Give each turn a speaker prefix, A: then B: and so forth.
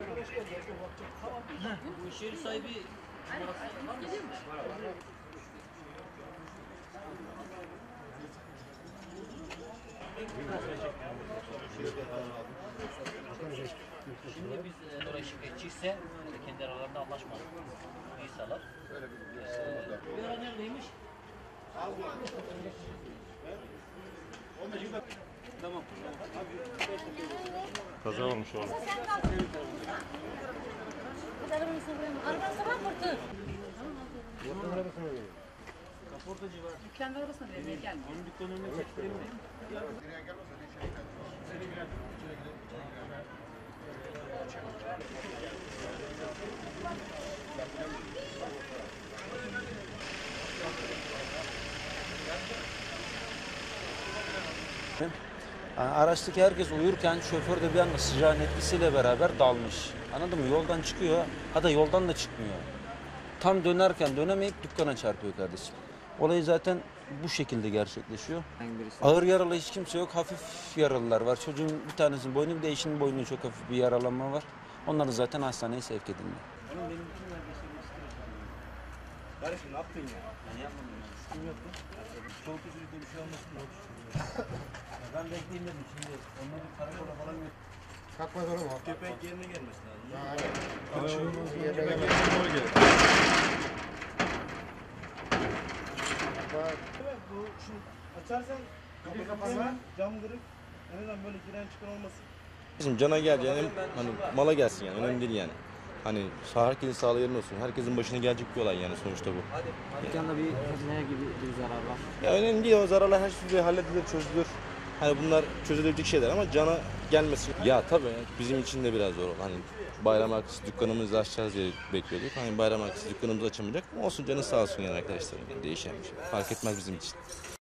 A: Bu iş yeri sahibi şimdi biz oraya şikayetçiyse kendi aralarında anlaşmalı. İyiyseler. Bir ara neredeymiş? Tamam.
B: Kaza olmuş oğlum.
C: Kaportacı var. Dükkanın arabasına vermeye gelmiyor.
A: Onun dükkanının önüne çektireyim mi?
D: Yani araçtaki herkes uyurken şoför de bir anda sıcağın etkisiyle beraber dalmış. Anladın mı? Yoldan çıkıyor. Hatta yoldan da çıkmıyor. Tam dönerken dönemeyip dükkana çarpıyor kardeşim. Olayı zaten bu şekilde gerçekleşiyor. Ağır yaralı hiç kimse yok. Hafif yaralılar var. Çocuğun bir tanesinin boynu, bir de eşinin boynunda çok hafif bir yaralanma var. Onlar da zaten hastaneye sevk edildi.
A: Oğlum benim bütün neredeyse bir stres oluyor. Kardeşim ne yaptın ya? Ben yapmadım ya. Sıkım yok mu? Çok üzüldüğüm bir şey olmasın da. Ben bekleyeyim dedim şimdi. Onları karakola falan yok.
E: Kalkmaz oğlum o.
A: Köpek yerine gelmesi lazım.
E: Kaçırılmaz yerine gelmez.
F: Evet, bu şimdi açarsan kapı kapanma, cam kırık. En azından böyle giren çıkan olmasın.
G: Bizim cana geleceğine hani mala gelsin yani önemli değil yani. Hani herkesin sağlığı yerine olsun. Herkesin başına gelecek bir olay yani sonuçta bu.
H: Dükkanda bir ne gibi bir zarar var?
G: Ya önemli değil, o zararlar her şey halledilir, çözülür. Hani bunlar çözülebilecek şeyler ama cana gelmesi. Ya tabii bizim için de biraz zor oldu. Hani bayram arkası dükkanımızı açacağız diye bekliyorduk. Hani bayram arkası dükkanımızı açamayacak. Olsun, canı sağ olsun yani arkadaşlar. Yani değişen bir şey. Fark etmez bizim için.